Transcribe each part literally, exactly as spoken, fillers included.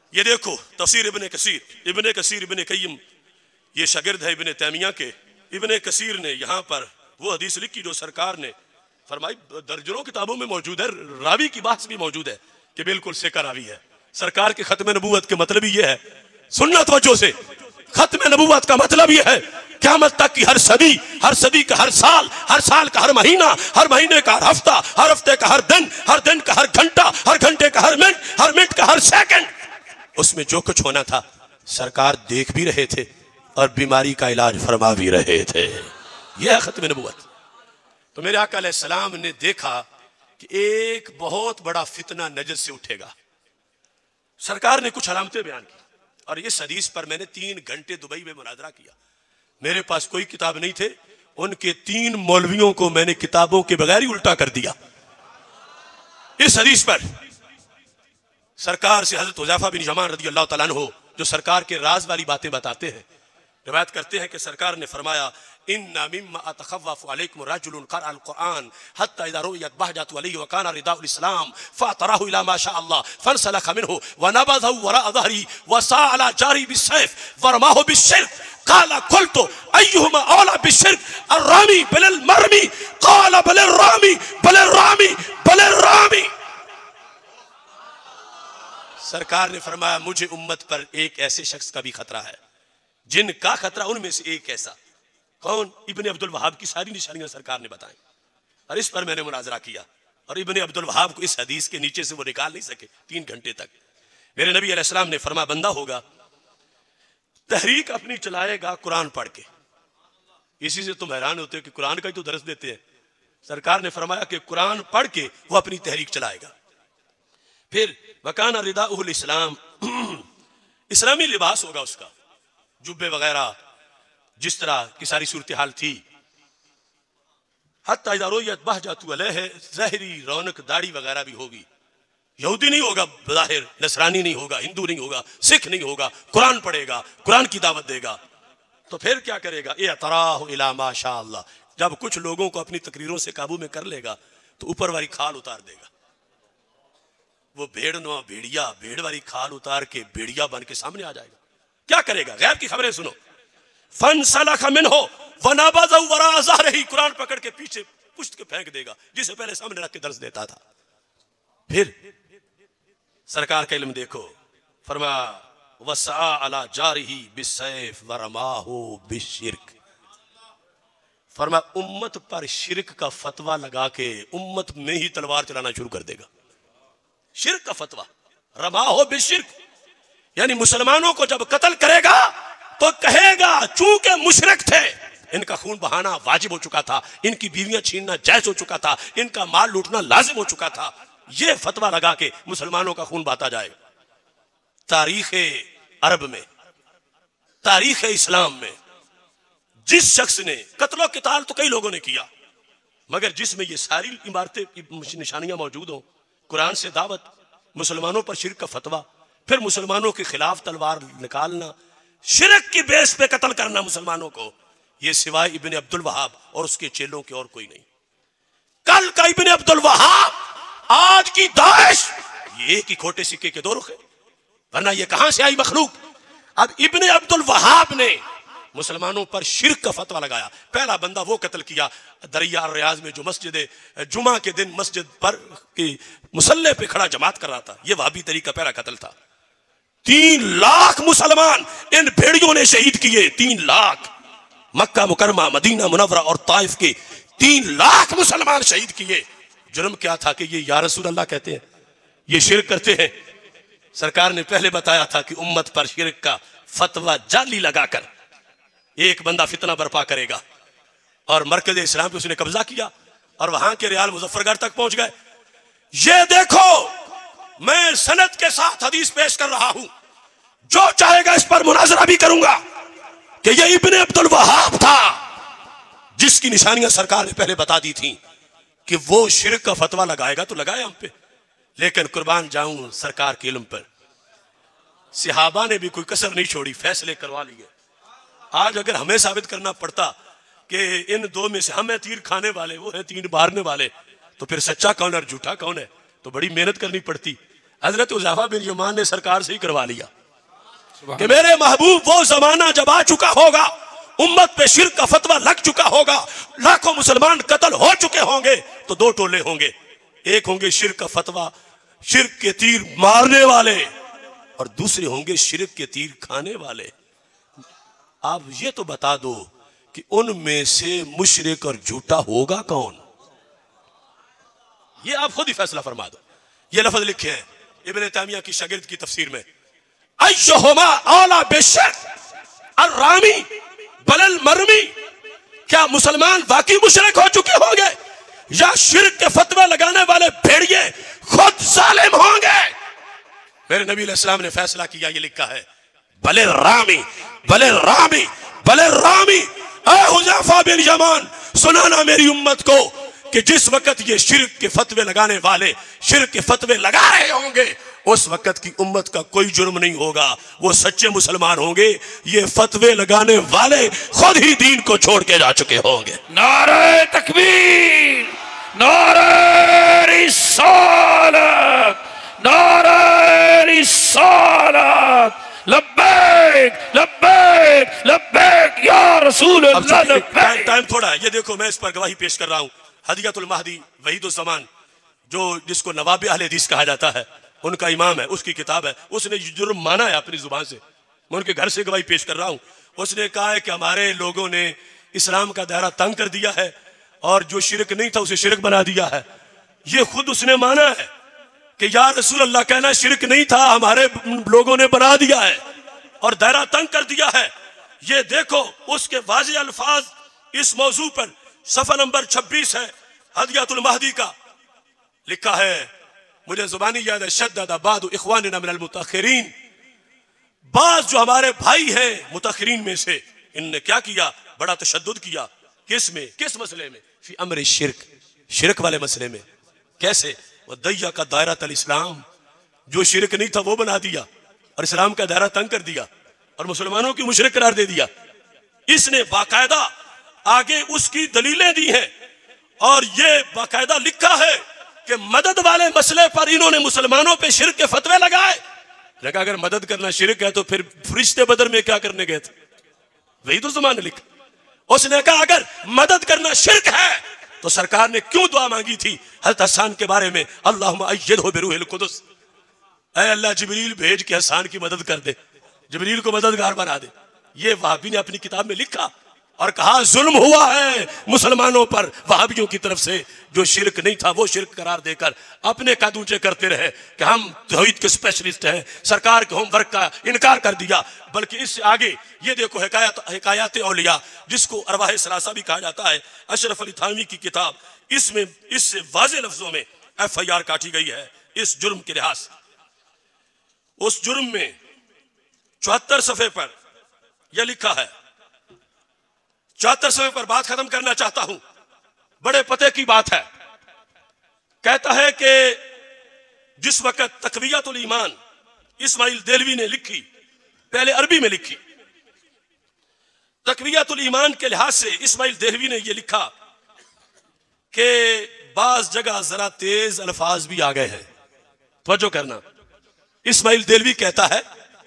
ये देखो तफसीर इब्ने कसीर, इब्ने कसीर इब्ने कय्यम ये शागिर्द है इब्ने तैमिया के। इब्ने कसीर ने यहाँ पर वो हदीस लिखी जो सरकार ने फरमाई, दर्जनों किताबों में मौजूद है, रावी की बात भी मौजूद है कि बिल्कुल सिक्का रावी है। सरकार के खत्म नबूवत के मतलब ही ये है, सुनना तवज्जो से, खत्म नबूवत का मतलब ये है क़यामत तक की हर सदी, हर सदी का हर साल, हर साल का हर महीना, हर महीने का हर हफ्ता, हर हफ्ते का हर दिन, हर दिन का हर घंटा, हर घंटे का हर मिनट, हर मिनट का हर सेकंड, उसमें जो कुछ होना था सरकार देख भी रहे थे और बीमारी का इलाज फरमा भी रहे थे। यह है खत्म नबूवत। तो मेरे आका अलैहिस्सलाम ने देखा कि एक बहुत बड़ा फितना नजर से उठेगा। सरकार ने कुछ अलामतें बयान की और इस हदीस पर मैंने तीन घंटे दुबई में मुनाजरा किया। मेरे पास कोई किताब नहीं थे, उनके तीन मौलवियों को मैंने किताबों के बगैर ही उल्टा कर दिया इस हदीस पर। सरकार से हजरत हुज़ैफा बिन यमान रज़ी अल्लाह तआला अन्हु जो सरकार के राज वाली बातें बताते हैं, रिवायत करते हैं कि सरकार ने फरमाया, इन्ना मिम्मा अतखव्वफु अलैकुम रजुलुन क़रअल कुरआन हत्ता इज़ा रुयत बहजतु अलैहि व काना रिदाउल इस्लाम फ़अतराहु इला मा शा अल्लाह फनसलख मिनहु व नबज़हु वराअ ज़हरी व साअला जारी बिस्सैफ वरमाहु बिश्शिर्क क़ाला क़ुल्तु अय्युहुमा औला बिश्शिर्क अर्रामी बिल मरमी क़ाला बल अर्रामी बल अर्रामी बल अर्रामी। सरकार ने फरमाया, मुझे उम्मत पर एक ऐसे शख्स का भी खतरा है, जिनका खतरा उनमें से एक ऐसा। कौन? इब्ने अब्दुल वहाब की सारी निशानियां सरकार ने बताई और इस पर मैंने मुनाजरा किया और इब्ने अब्दुल वहाब को इस हदीस के नीचे से वो निकाल नहीं सके तीन घंटे तक। मेरे नबी अलैहिस्सलाम ने फरमाया, बंदा होगा तहरीक अपनी चलाएगा कुरान पढ़ के। इसी से तुम हैरान होते हो कि कुरान का ही तो दर्स देते हैं। सरकार ने फरमाया कि कुरान पढ़ के वो अपनी तहरीक चलाएगा। फिर वकाना रिदाउल इस्लाम, इस्लामी लिबास होगा उसका, जुब्बे वगैरह, जिस तरह की सारी सूरत हाल थी। हत्ता इज़ा रुयत बहजतु अलैहि, ज़ाहिरी रौनक दाढ़ी वगैरह भी होगी। यहूदी नहीं होगा ज़ाहिर, नसरानी नहीं होगा, हिंदू नहीं होगा, सिख नहीं होगा, कुरान पढ़ेगा, कुरान की दावत देगा। तो फिर क्या करेगा? इअतराहु इला मा शा अल्लाह, जब कुछ लोगों को अपनी तकरीरों से काबू में कर लेगा तो ऊपर वाली खाल उतार देगा। वो भेड़ नुमा भेड़िया भेड़ वाली खाल उतार के भेड़िया बन के सामने आ जाएगा। क्या करेगा? गैब की खबरें सुनो। फनसलख मिनहु व नबज़हु वराअ ज़हरिही, कुरान पकड़ के पीछे पुश्त के फेंक देगा, जिसे पहले सामने रख के दर्स देता था। फिर सरकार का इल्म देखो, फरमाया वसआ अला जारिही बिस्सैफ वरमाहु बिश्शिर्क। फरमाया उम्मत पर शिरक का फतवा लगा के उम्मत में ही तलवार चलाना शुरू कर देगा। शिरक का फतवा, रमाहु बिश्शिर्क, यानी मुसलमानों को जब कत्ल करेगा तो कहेगा चूंकि मुशरिक थे, इनका खून बहाना वाजिब हो चुका था, इनकी बीवियां छीनना जायज हो चुका था, इनका माल लूटना लाजिम हो चुका था। यह फतवा लगा के मुसलमानों का खून बहाता जाएगा। तारीख अरब में, तारीख इस्लाम में जिस शख्स ने कत्लो किताल तो कई लोगों ने किया, मगर जिसमें ये सारी इमारतें निशानियां मौजूद हो, कुरान से दावत, मुसलमानों पर शिरक का फतवा, फिर मुसलमानों के खिलाफ तलवार निकालना, शिरक की बेस पे कत्ल करना मुसलमानों को, ये सिवाय इब्ने अब्दुल वहाब और उसके चेलों के और कोई नहीं। कल का इब्ने अब्दुल वहाब, आज की दाइश, ये एक ही खोटे सिक्के के दो रुख है, वरना ये कहां से आई मखलूक। अब इब्ने अब्दुल वहाब ने मुसलमानों पर शिरक का फतवा लगाया। पहला बंदा वो कत्ल किया दरिया रियाज में, जो मस्जिद जुमा के दिन मस्जिद पर की मुसल्ले पे खड़ा जमात कर रहा था। ये वहाबी तरीका पहला कत्ल था। तीन लाख मुसलमान इन भेड़ियों ने शहीद किए। तीन lakh Makkah Mukarramah, Madinah Munawwarah और ताइफ के तीन लाख मुसलमान शहीद किए। जुर्म क्या था कि ये या रसूल अल्लाह कहते हैं, ये शिरक करते हैं। सरकार ने पहले बताया था कि उम्मत पर शिरक का फतवा जाली लगाकर एक बंदा फितना बर्पा करेगा, और मरकज इस्लाम पे उसने कब्जा किया और वहां के रियाल मुजफ्फरगढ़ तक पहुंच गए। ये देखो, मैं सनद के साथ हदीस पेश कर रहा हूं, जो चाहेगा इस पर मुनाजरा भी करूंगा कि ये इब्ने अब्दुल वहाब था जिसकी निशानियां सरकार ने पहले बता दी थी कि वो शिरक का फतवा लगाएगा तो लगाए हम पे। लेकिन कुर्बान जाऊं सरकार के इल्म पर, सहाबा ने भी कोई कसर नहीं छोड़ी, फैसले करवा लिए। आज अगर हमें साबित करना पड़ता कि इन दो में से हम हैं तीर खाने वाले, वो है तीर मारने वाले, तो फिर सच्चा कौन है और झूठा कौन है, तो बड़ी मेहनत करनी पड़ती। हजरत उज़ैफा बिन यमान ने सरकार से ही करवा लिया कि मेरे महबूब वो जमाना जब आ चुका होगा, उम्मत पे शिर्क का फतवा लग चुका होगा, लाखों मुसलमान कत्ल हो चुके होंगे, तो दो टोले होंगे। एक होंगे शिर्क का फतवा, शिर्क के तीर मारने वाले, और दूसरे होंगे शिर्क के तीर खाने वाले। आप ये तो बता दो कि उनमें से मुशरिक और झूठा होगा कौन? ये आप खुद ही फैसला फरमा दो। ये लफ्ज लिखे हैं इब्न तैमिया की शागिर्द की तफसीर में, अय्युहुमा औला बिश्शिर्क अर्रामी बलल मरमी। क्या मुसलमान वाकई मुशरिक हो चुके होंगे या शिर्क के फतवे लगाने वाले भेड़िए खुद जालिम होंगे? मेरे नबी अलैहिस्सलाम ने फैसला किया, ये लिखा है बले रामी बले रामी बले रामी। ऐ हुज़ैफा बिन यमान, सुनाना मेरी उम्मत को कि जिस वक्त ये शिर्क के फतवे लगाने वाले शिर्क के फतवे लगा रहे होंगे, उस वक्त की उम्मत का कोई जुर्म नहीं होगा, वो सच्चे मुसलमान होंगे। ये फतवे लगाने वाले खुद ही दीन को छोड़ के जा चुके होंगे। नारे तकबीर, नारे रिसालत, नारे रिसालत, लब्बैक लब्बैक लब्बैक या रसूल अल्लाह लब्बैक। टाइम थोड़ा है, ये देखो मैं इस पर गवाही पेश कर रहा हूँ। हदियतुल महदी वहीदुज़्ज़मान, जो जिसको नवाब अहले हदीस कहा जाता है, उनका इमाम है, उसकी किताब है। उसने जुर्म माना है अपनी जुबान से, मैं उनके घर से गवाही पेश कर रहा हूँ। उसने कहा है कि हमारे लोगों ने इस्लाम का दायरा तंग कर दिया है और जो शिरक नहीं था उसे शिरक बना दिया है। ये खुद उसने माना है कि या रसूल अल्लाह, कहना शिरक नहीं था, हमारे लोगों ने बना दिया है और दायरा तंग कर दिया है। ये देखो उसके वाज़ेह अल्फाज इस मौजू पर सफ़ा नंबर छब्बीस है हदियतुल महदी का, लिखा है, मुझे जुबानी याद है, शद्दद बादु इख्वानिना मिनल मुतअख्खिरीन, बाज जो हमारे भाई हैं मुतअख्खिरीन में से, इनने क्या किया, बड़ा तशद्दुद किया। किस में, किस मसले में? फी अम्र शिर्क, शिरक वाले मसले में। कैसे? वह दैया का दायरा तल इस्लाम, जो शिरक नहीं था वो बना दिया और इस्लाम का दायरा तंग कर दिया और मुसलमानों की मुशरिक करार दे दिया। इसने बाकायदा आगे उसकी दलीलें दी हैं और ये बाकायदा लिखा है कि मदद वाले मसले पर इन्होंने मुसलमानों पे शिर्क के फतवे लगाए। कहा अगर मदद करना शिर्क है तो फिर फरिश्ते बदर में क्या करने गए थे? वही तो ज़माने लिखा। उसने कहा अगर मदद करना शिर्क है तो सरकार ने क्यों दुआ मांगी थी हज़रत हसन के बारे में, अल्लाहुम्मा अय्यिदहु बिरूहिल कुदस, ऐ अल्लाह जिब्रील भेज के हसन की मदद कर दे, जिब्रील को मददगार बना दे। ये वहाबी ने अपनी किताब में लिखा और कहा जुल्म हुआ है मुसलमानों पर वहाबियों की तरफ से, जो शिरक नहीं था वो शिरक करार देकर अपने कद ऊंचे करते रहे कि हम तौहीद के स्पेशलिस्ट हैं, सरकार के होमवर्क का इनकार कर दिया। बल्कि इससे आगे ये देखो हिकायत हिकायत औलिया, जिसको अरवाह सलासा भी कहा जाता है, अशरफ अली थानवी की किताब, इसमें इससे वाज़ेह लफ्जों में एफ आई आर काटी गई है इस जुर्म के लिहाज से। उस जुर्म में चौहत्तर सफ़े पर यह लिखा है, चौहत्तर सफ़े पर बात खत्म करना चाहता हूं, बड़े पते की बात है। कहता है कि जिस वक्त तक़वियतुल ईमान इस्माइल देलवी ने लिखी, पहले अरबी में लिखी, तक़वियतुल ईमान के लिहाज से इस्माइल देलवी ने यह लिखा कि बाज जगह जरा तेज अल्फाज भी आ गए हैं। तवज्जो करना, इस्माइल देलवी कहता है,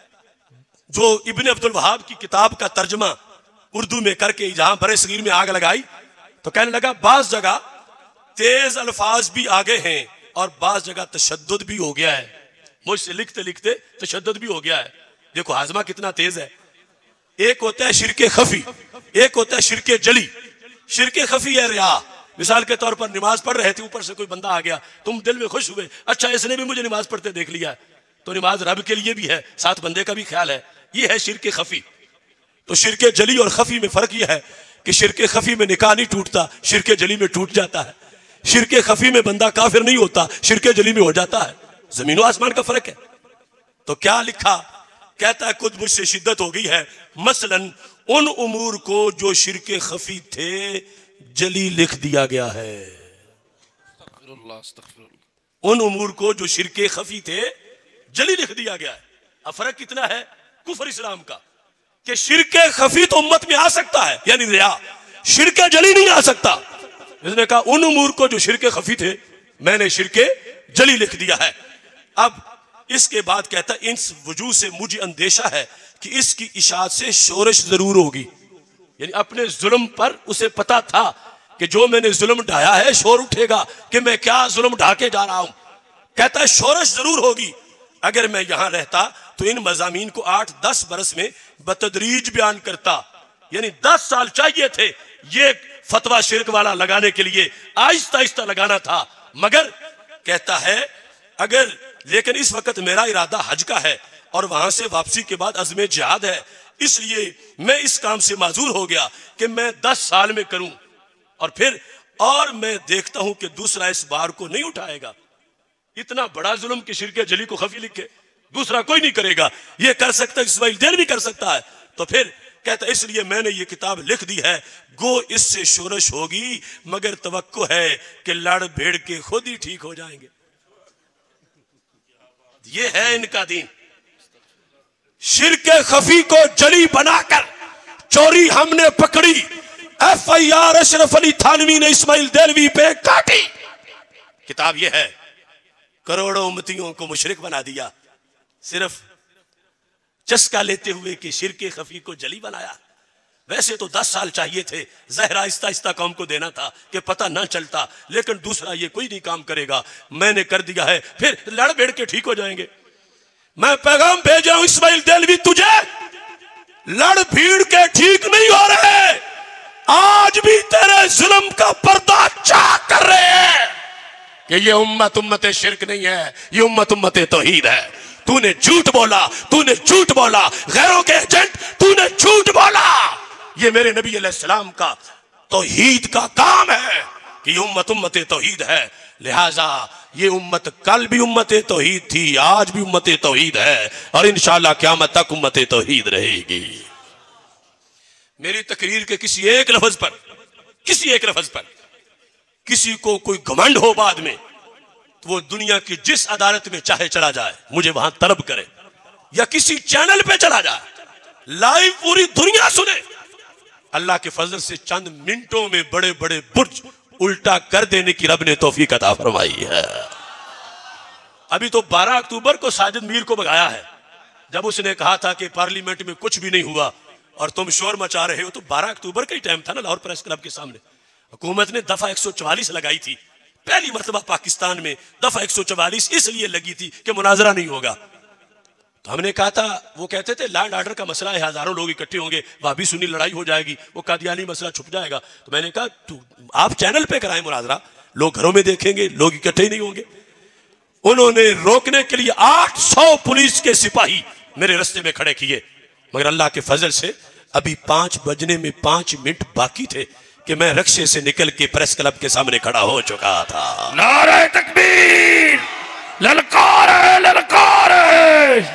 जो इब्ने अब्दुल वहाब की किताब का तर्जमा उर्दू में करके जहां बरे सगीर में आग लगाई, तो कहने लगा बाज जगह तेज अल्फाज भी आ गए हैं और बाज जगह तशद्दुद भी हो गया है। मुझसे लिखते लिखते तशद्दुद भी हो गया है। देखो हाजमा कितना तेज है। एक होता है शिरके खफी, एक होता है शिरके जली। शिरके खफी है रिया, मिसाल के तौर पर नमाज पढ़ रहे थे, ऊपर से कोई बंदा आ गया, तुम दिल में खुश हुए, अच्छा इसने भी मुझे नमाज पढ़ते देख लिया, तो नमाज रब के लिए भी है, साथ बंदे का भी ख्याल है। ये है शिरके खफी। तो शिरके जली और खफी में फर्क यह है कि शिरके खफी में निकाह नहीं टूटता, शिरके जली में टूट जाता है। शिरके खफी में बंदा काफिर नहीं होता, शिरके जली में हो जाता है। जमीन आसमान का फर्क है। तो क्या लिखा, कहता है खुद मुझसे शिद्दत हो गई है, मसलन उन उमूर को जो शिरके खफी थे जली लिख दिया गया है। उन उमूर को जो शिरके खफी थे जली लिख दिया गया है। अब फर्क कितना है कुफर इस्लाम का, कि शिरके खफी तो उम्मत में आ सकता है, यानी रिया, शिरके जली नहीं आ सकता। इसने कहा उन उमूर को जो शिरके खफी थे मैंने शिरके जली लिख दिया है। अब इसके बाद कहता है इस वजूह से मुझे अंदेशा है कि इसकी इशाअत से शोरश जरूर होगी। यानी अपने जुल्म पर उसे पता था कि जो मैंने जुल्म ढाया है शोर उठेगा कि मैं क्या जुल्म ढा के जा रहा हूं। कहता है शोरश जरूर होगी। अगर मैं यहां रहता तो इन मजामीन को आठ दस बरस में बतदरीज बयान करता। यानी दस साल चाहिए थे ये फतवा शिरक वाला लगाने के लिए, आहिस्ता आहिस्ता लगाना था। मगर कहता है अगर, लेकिन इस वक्त मेरा इरादा हज का है और वहां से वापसी के बाद अज़्मे जिहाद है, इसलिए मैं इस काम से माजूर हो गया कि मैं दस साल में करूं और फिर और मैं देखता हूं कि दूसरा इस बार को नहीं उठाएगा। इतना बड़ा जुल्म कि शिरके जली को खफी लिखे दूसरा कोई नहीं करेगा। ये कर सकता है इस्माइल देर भी कर सकता है। तो फिर कहता है इसलिए मैंने ये किताब लिख दी है। गो इससे शोरश होगी मगर तवक्को है कि लड़ भेड़ के खुद ही ठीक हो जाएंगे। ये है इनका दीन। शिरके खफी को जली बनाकर चोरी हमने पकड़ी। F I R Ashraf Ali Thanvi ने इस्माइल देलवी पे काटी। किताब ये है। करोड़ों उम्मतियों को मुशरिक बना दिया सिर्फ चस्का लेते हुए कि शिरके खफी को जली बनाया। वैसे तो दस साल चाहिए थे, जहर आहिस्ता आहिस्ता कौम को देना था कि पता ना चलता, लेकिन दूसरा ये कोई नहीं काम करेगा, मैंने कर दिया है, फिर लड़ बेड़ के ठीक हो जाएंगे। मैं पैगाम भेजा हूं इस्माइल देलवी तुझे, लड़ भीड़ के ठीक नहीं हो रहे। आज भी तेरे जुल्म का पर्दा चाक कर रहे हैं कि ये उम्मत उम्मत शिरक नहीं है, ये उम्मत उम्मत तौहीद है। तूने झूठ बोला, तूने झूठ बोला, गैरों के एजेंट तूने झूठ बोला। ये मेरे नबी अलैहिस्सलाम का तौहीद का काम है कि उम्मत उम्मत तौहीद है। लिहाजा ये उम्मत कल भी उम्मत तौहीद थी, आज भी उम्मत तौहीद है और इंशाअल्लाह क़यामत तक उम्मत तौहीद रहेगी। मेरी तकरीर के किसी एक लफ्ज पर, किसी एक लफ्ज पर किसी को कोई घमंड हो बाद में, तो वो दुनिया की जिस अदालत में चाहे चला जाए, मुझे वहां तलब करे या किसी चैनल पे चला जाए, लाइव पूरी दुनिया सुने। अल्लाह के फजल से चंद मिनटों में बड़े बड़े बुर्ज उल्टा कर देने की रब ने तौफीक अता फरमाई है। अभी तो बारह अक्टूबर को साजिद मीर को भगाया है, जब उसने कहा था कि पार्लियामेंट में कुछ भी नहीं हुआ और तुम शोर मचा रहे हो। तो बारह अक्टूबर का ही टाइम था ना, लाहौर प्रेस क्लब के सामने हुकूमत ने दफा एक सौ चवालीस लगाई थी। पहली मरतबा पाकिस्तान में दफा एक सौ चवालीस इसलिए लगी थी कि मुनाजरा नहीं होगा। तो हमने कहा था, वो कहते थे लैंड ऑर्डर का मसला है, हजारों लोग इकट्ठे होंगे, वहां सुन्नी लड़ाई हो जाएगी, वो कादियानी मसला छुप जाएगा। तो मैंने कहा तू आप चैनल पे कराएं मुनाजरा, लोग घरों में देखेंगे, लोग इकट्ठे ही नहीं होंगे। उन्होंने रोकने के लिए आठ सौ पुलिस के सिपाही मेरे रास्ते में खड़े किए, मगर अल्लाह के फजल से अभी पांच बजने में पांच मिनट बाकी थे कि मैं रक्शे से निकल के प्रेस क्लब के सामने खड़ा हो चुका था। नारे तकबीर, ललकारे ललकारे।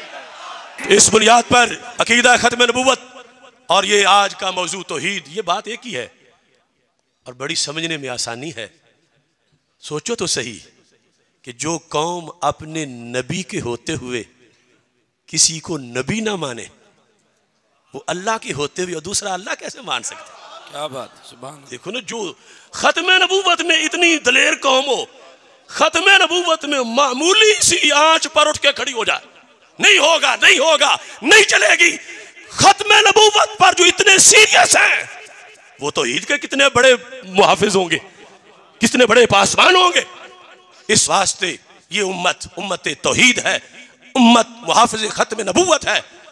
इस बुनियाद पर अकीदा खत्म नबूवत और ये आज का मौजू तौहीद, ये बात एक ही है और बड़ी समझने में आसानी है। सोचो तो सही कि जो कौम अपने नबी के होते हुए किसी को नबी ना माने, वो अल्लाह के होते हुए और दूसरा अल्लाह कैसे मान सकते? क्या बात, सुभान। देखो ना, जो खत्म नबूवत में इतनी दलेर कौम हो, खत्म नबूवत में मामूली सी आंच पर उठ के खड़ी हो जाए, नहीं होगा, नहीं होगा, नहीं चलेगी। खत्म नबूवत पर जो इतने सीरियस हैं, वो तो ईद के कितने बड़े मुहाफिज होंगे, कितने बड़े पासवान होंगे। इस वास्ते ये उम्मत उम्मत तौहीद है, उम्मत मुहाफिज खत्म नबूवत है।